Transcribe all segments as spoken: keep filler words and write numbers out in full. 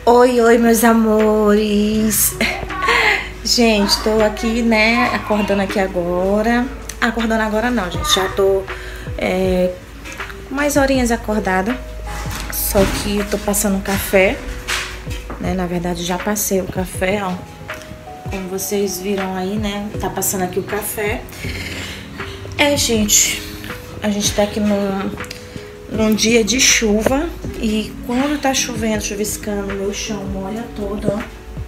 Oi, oi, meus amores. Gente, tô aqui, né, acordando aqui agora. Acordando agora não, gente, já tô é, mais horinhas acordada. Só que tô passando um café, né, na verdade já passei o café, ó. Como vocês viram aí, né, tá passando aqui o café. É, gente, a gente tá aqui num, num dia de chuva. E quando tá chovendo, chuviscando, meu chão molha todo, ó.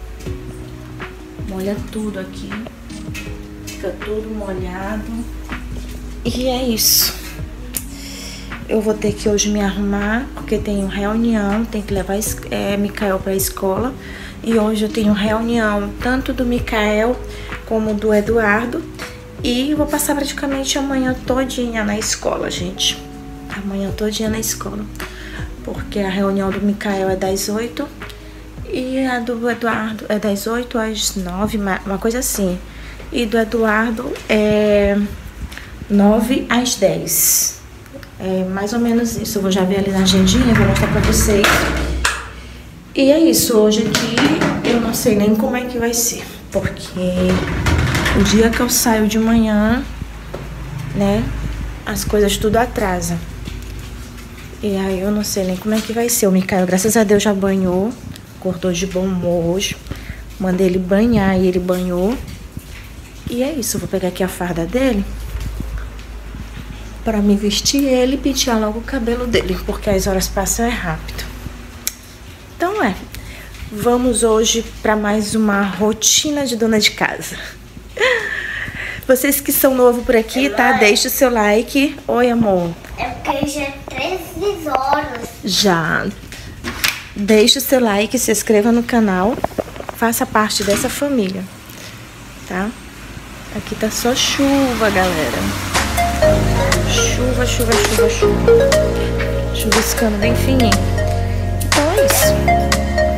Molha tudo aqui. Fica tudo molhado. E é isso. Eu vou ter que hoje me arrumar, porque tenho reunião, tem que levar é, Mikael pra escola. E hoje eu tenho reunião tanto do Mikael como do Eduardo. E vou passar praticamente a manhã todinha na escola, gente. Amanhã todinha na escola. Porque a reunião do Mikael é das oito e a do Eduardo é das oito às nove, uma coisa assim. E do Eduardo é nove às dez. É mais ou menos isso. Eu vou já ver ali na agendinha, vou mostrar pra vocês. E é isso. Hoje aqui eu não sei nem como é que vai ser. Porque o dia que eu saio de manhã, né, as coisas tudo atrasa. E aí eu não sei nem como é que vai ser. O Mikael, graças a Deus, já banhou. Acordou de bom humor hoje. Mandei ele banhar e ele banhou. E é isso. Eu vou pegar aqui a farda dele pra me vestir ele e pentear logo o cabelo dele. Porque as horas passam é rápido. Então é. Vamos hoje pra mais uma rotina de dona de casa. Vocês que são novos por aqui, tá? Deixa o seu like. Oi, amor. É porque já é treze horas. Já. Deixa o seu like, se inscreva no canal. Faça parte dessa família, tá? Aqui tá só chuva, galera. Chuva, chuva, chuva, chuva. Chuviscando bem fininho. Então é isso.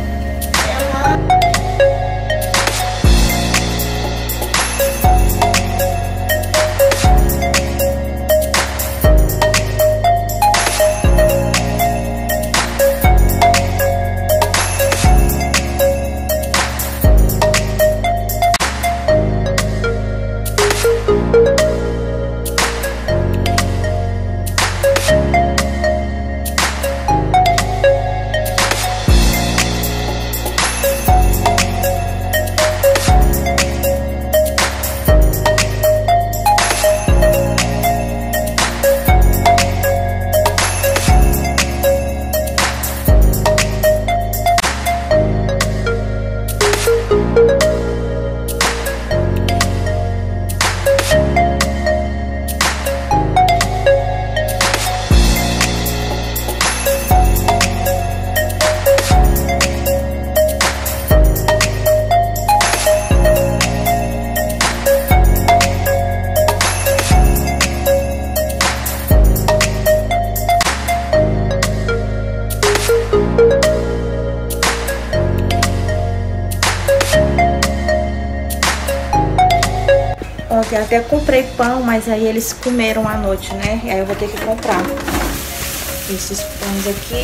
Ontem até comprei pão, mas aí eles comeram à noite, né? E aí eu vou ter que comprar esses pães aqui.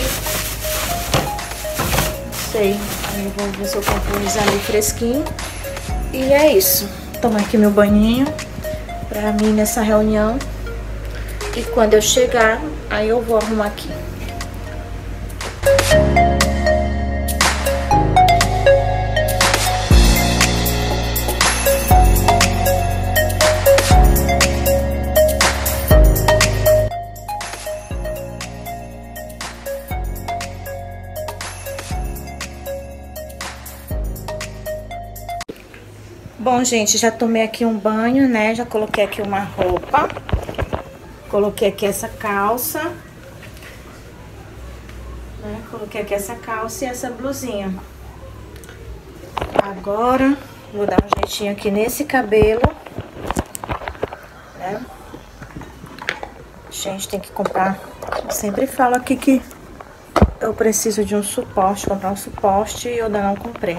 Não sei. Aí eu vou ver se eu compro uns ali fresquinho. E é isso. Tomar aqui meu banhinho pra mim nessa reunião. E quando eu chegar, aí eu vou arrumar aqui. Bom, gente, já tomei aqui um banho, né? Já coloquei aqui uma roupa. Coloquei aqui essa calça. Né? Coloquei aqui essa calça e essa blusinha. Agora, vou dar um jeitinho aqui nesse cabelo. Né? Gente, tem que comprar. Eu sempre falo aqui que eu preciso de um suporte, comprar um suporte e eu ainda não comprei.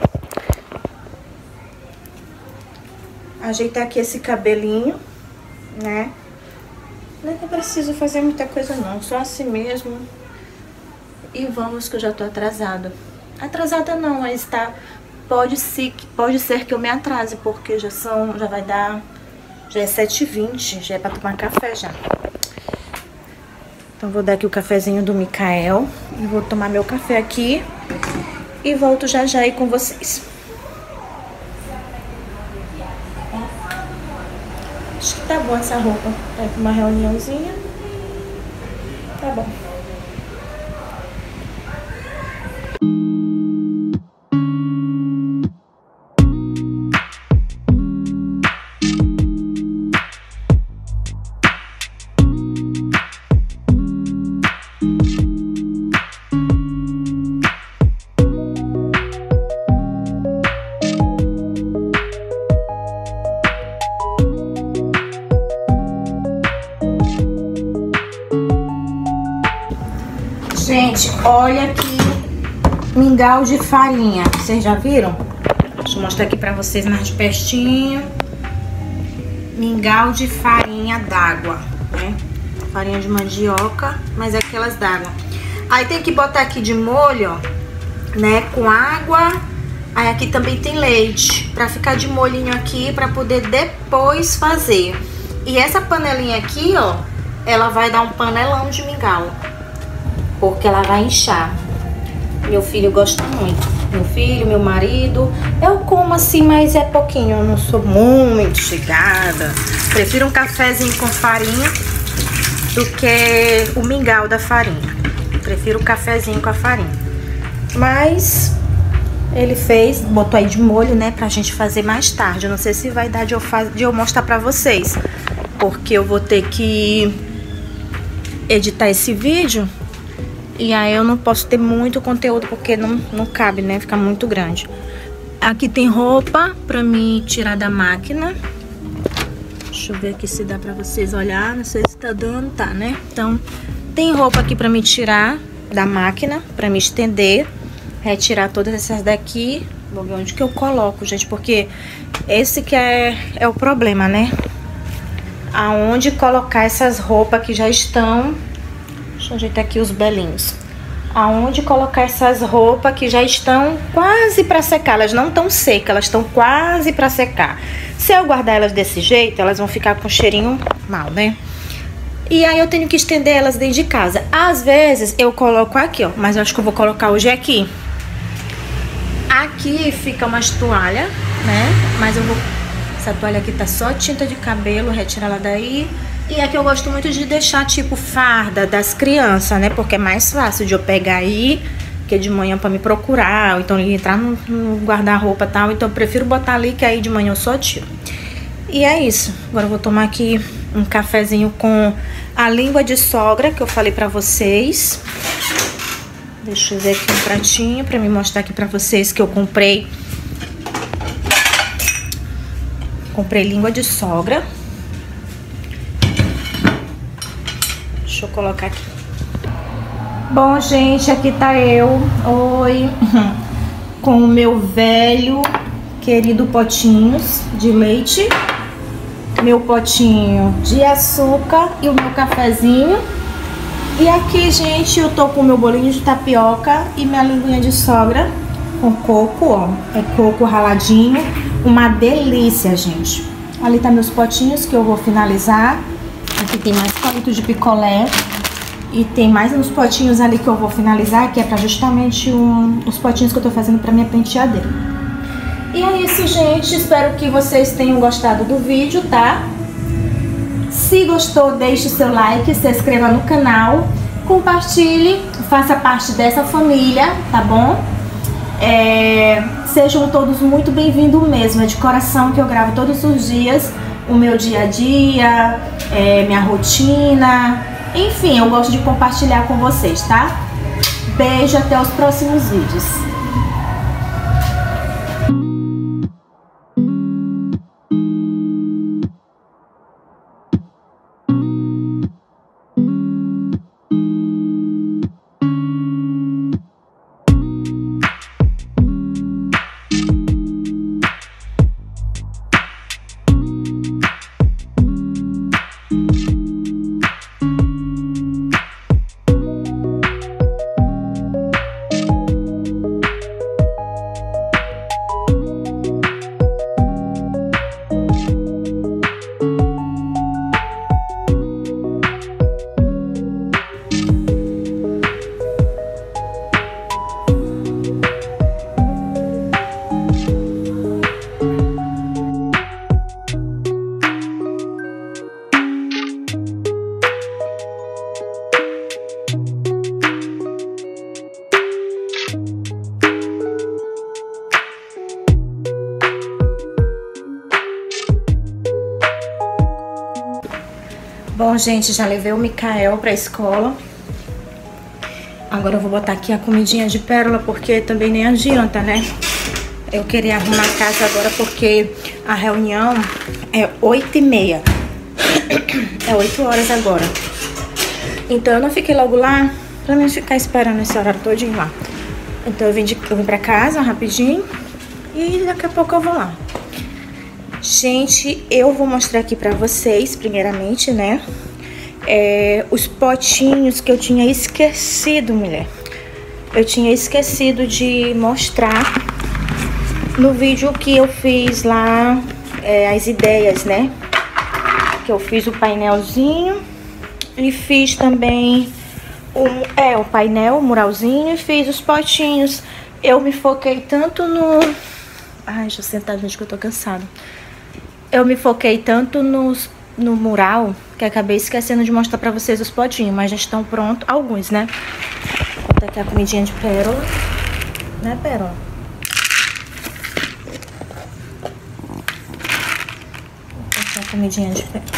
Ajeitar aqui esse cabelinho, né? Não é que eu preciso fazer muita coisa não, só assim mesmo. E vamos que eu já tô atrasada. Atrasada não, mas tá... Pode ser, pode ser que eu me atrase, porque já são... Já vai dar... Já é sete e vinte, já é pra tomar café já. Então vou dar aqui o cafezinho do Mikael. E vou tomar meu café aqui. E volto já já aí com vocês. Acho que tá bom essa roupa. Pra ir pra uma reuniãozinha. Tá bom. Gente, olha aqui, mingau de farinha. Vocês já viram? Deixa eu mostrar aqui pra vocês mais de pertinho. Mingau de farinha d'água, né? Farinha de mandioca, mas é aquelas d'água. Aí tem que botar aqui de molho, ó, né? Com água. Aí aqui também tem leite, pra ficar de molhinho aqui, pra poder depois fazer. E essa panelinha aqui, ó, ela vai dar um panelão de mingau. Porque ela vai inchar. Meu filho gosta muito. Meu filho, meu marido. Eu como assim, mas é pouquinho. Eu não sou muito chegada. Prefiro um cafezinho com farinha do que o mingau da farinha. Prefiro o cafezinho com a farinha. Mas ele fez, botou aí de molho, né? Pra gente fazer mais tarde. Eu não sei se vai dar de eu, faz, de eu mostrar pra vocês. Porque eu vou ter que editar esse vídeo. E aí eu não posso ter muito conteúdo porque não, não cabe, né? Fica muito grande. Aqui tem roupa pra mim tirar da máquina. Deixa eu ver aqui se dá pra vocês olhar. Não sei se tá dando, tá, né? Então, tem roupa aqui pra me tirar da máquina, pra me estender. Retirar todas essas daqui. Vou ver onde que eu coloco, gente, porque esse que é, é o problema, né? Aonde colocar essas roupas que já estão... Deixa eu ajeitar aqui os belinhos. Aonde colocar essas roupas que já estão quase para secar. Elas não estão secas, elas estão quase para secar. Se eu guardar elas desse jeito, elas vão ficar com cheirinho mal, né? E aí eu tenho que estender elas dentro de casa. Às vezes eu coloco aqui, ó. Mas eu acho que eu vou colocar hoje aqui. Aqui fica umas toalhas, né? Mas eu vou... Essa toalha aqui tá só tinta de cabelo, retira ela daí. E aqui eu gosto muito de deixar tipo farda das crianças, né? Porque é mais fácil de eu pegar aí, que de manhã pra me procurar, ou então entrar no, no guarda-roupa e tal. Então eu prefiro botar ali, que aí de manhã eu só tiro. E é isso. Agora eu vou tomar aqui um cafezinho com a língua de sogra, que eu falei pra vocês. Deixa eu ver aqui um pratinho pra me mostrar aqui pra vocês que eu comprei. Comprei língua de sogra. Deixa eu colocar aqui. Bom, gente, aqui tá eu. Oi. Com o meu velho, querido potinhos de leite. Meu potinho de açúcar e o meu cafezinho. E aqui, gente, eu tô com o meu bolinho de tapioca e minha linguinha de sogra com coco, ó. É coco raladinho. Uma delícia, gente. Ali tá meus potinhos que eu vou finalizar. Aqui tem mais palito de picolé. E tem mais uns potinhos ali que eu vou finalizar, que é pra justamente um, os potinhos que eu tô fazendo pra minha penteadeira. E é isso, gente. Espero que vocês tenham gostado do vídeo, tá? Se gostou, deixe seu like, se inscreva no canal, compartilhe, faça parte dessa família, tá bom? É, sejam todos muito bem-vindos mesmo. É de coração que eu gravo todos os dias o meu dia a dia, é, minha rotina, enfim, eu gosto de compartilhar com vocês, tá? Beijo, até os próximos vídeos. gente, já levei o Mikael pra escola. Agora eu vou botar aqui a comidinha de pérola, porque também nem adianta, né? Eu queria arrumar a casa agora porque a reunião é oito e meia. É oito horas agora. Então eu não fiquei logo lá pra mim ficar esperando esse horário todinho lá. Então eu vim, de, eu vim pra casa rapidinho e daqui a pouco eu vou lá. Gente, eu vou mostrar aqui pra vocês, primeiramente, né? É, os potinhos que eu tinha esquecido, mulher. Eu tinha esquecido de mostrar no vídeo que eu fiz lá, é, as ideias, né? Que eu fiz o painelzinho e fiz também o, é, o painel, o muralzinho, e fiz os potinhos. Eu me foquei tanto no... Ai, deixa eu sentar, gente, que eu tô cansada. Eu me foquei tanto nos, no mural que acabei esquecendo de mostrar pra vocês os potinhos, mas já estão prontos, alguns, né? Vou botar aqui a comidinha de pérola, né, pérola? Vou botar a comidinha de pérola.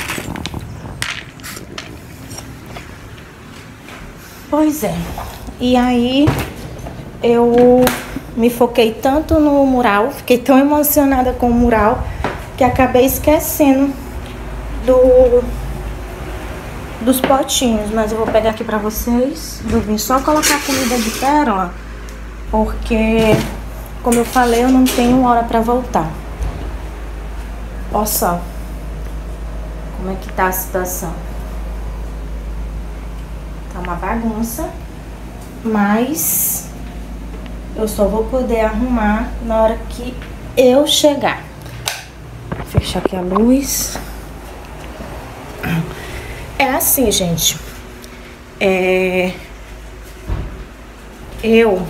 Pois é, e aí eu me foquei tanto no mural, fiquei tão emocionada com o mural, que acabei esquecendo do, dos potinhos. Mas eu vou pegar aqui pra vocês. Eu vim só colocar a comida de pérola, porque, como eu falei, eu não tenho hora pra voltar. Olha só como é que tá a situação. Tá uma bagunça, mas eu só vou poder arrumar na hora que eu chegar. Vou fechar aqui a luz. É assim, gente. É... Eu...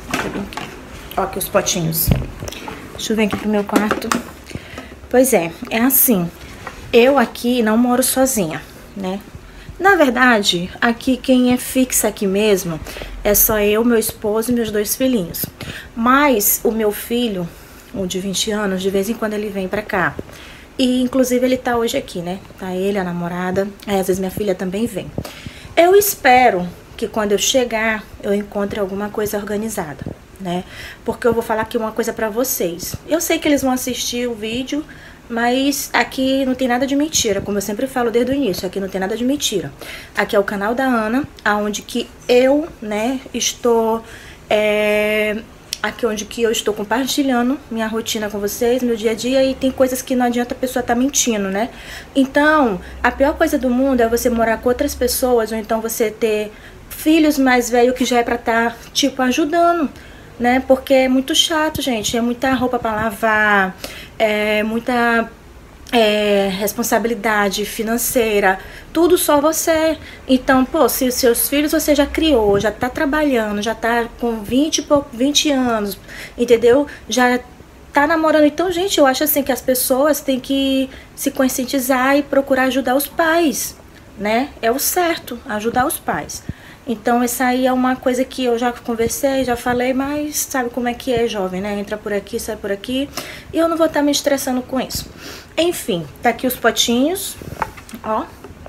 Ó, aqui os potinhos. Deixa eu vir aqui pro meu quarto. Pois é, é assim. Eu aqui não moro sozinha, né? Na verdade, aqui quem é fixa aqui mesmo é só eu, meu esposo e meus dois filhinhos. Mas o meu filho, o de vinte anos, de vez em quando ele vem pra cá. E inclusive ele tá hoje aqui, né? Tá ele, a namorada, aí às vezes minha filha também vem. Eu espero que quando eu chegar eu encontre alguma coisa organizada, né? Porque eu vou falar aqui uma coisa pra vocês. Eu sei que eles vão assistir o vídeo, mas aqui não tem nada de mentira, como eu sempre falo desde o início, aqui não tem nada de mentira. Aqui é o canal da Ana, aonde que eu, né, estou, é, aqui onde que eu estou compartilhando minha rotina com vocês, meu dia a dia, e tem coisas que não adianta a pessoa estar mentindo, né? Então, a pior coisa do mundo é você morar com outras pessoas, ou então você ter filhos mais velhos que já é pra estar, tipo, ajudando, né? Porque é muito chato, gente, é muita roupa pra lavar, é muita é, responsabilidade financeira, tudo só você. Então, pô, se os seus filhos você já criou, já tá trabalhando, já tá com vinte, vinte anos, entendeu? Já tá namorando. Então, gente, eu acho assim que as pessoas têm que se conscientizar e procurar ajudar os pais, né? É o certo, ajudar os pais. Então, essa aí é uma coisa que eu já conversei, já falei, mas sabe como é que é, jovem, né? Entra por aqui, sai por aqui, e eu não vou estar me estressando com isso. Enfim, tá aqui os potinhos, ó.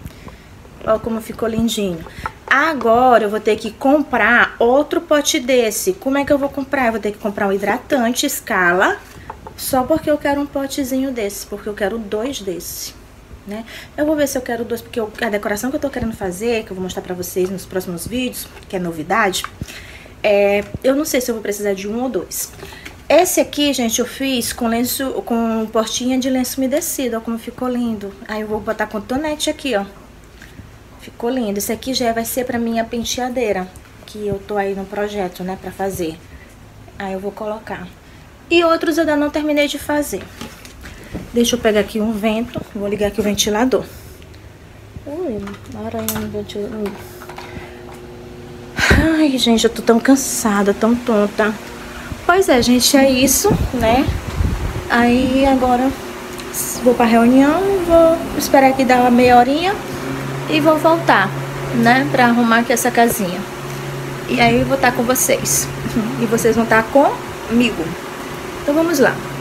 Ó como ficou lindinho. Agora eu vou ter que comprar outro pote desse. Como é que eu vou comprar? Eu vou ter que comprar um hidratante Scala, só porque eu quero um potezinho desse, porque eu quero dois desse. Né? Eu vou ver se eu quero dois, porque eu, a decoração que eu tô querendo fazer, que eu vou mostrar pra vocês nos próximos vídeos, que é novidade, é, eu não sei se eu vou precisar de um ou dois. Esse aqui, gente, eu fiz com lenço, com portinha de lenço umedecido, ó como ficou lindo. Aí eu vou botar cotonete aqui, ó. Ficou lindo. Esse aqui já vai ser pra minha penteadeira, que eu tô aí no projeto, né, pra fazer. Aí eu vou colocar. E outros eu ainda não terminei de fazer. Deixa eu pegar aqui um vento. Vou ligar aqui o ventilador. Ui, aranha no ventilador. Ai, gente, eu tô tão cansada, tão tonta. Pois é, gente, é isso, né? Aí agora vou pra reunião, vou esperar aqui dar uma meia horinha e vou voltar, né? Pra arrumar aqui essa casinha. E aí eu vou estar com vocês. E vocês vão estar comigo. Então vamos lá.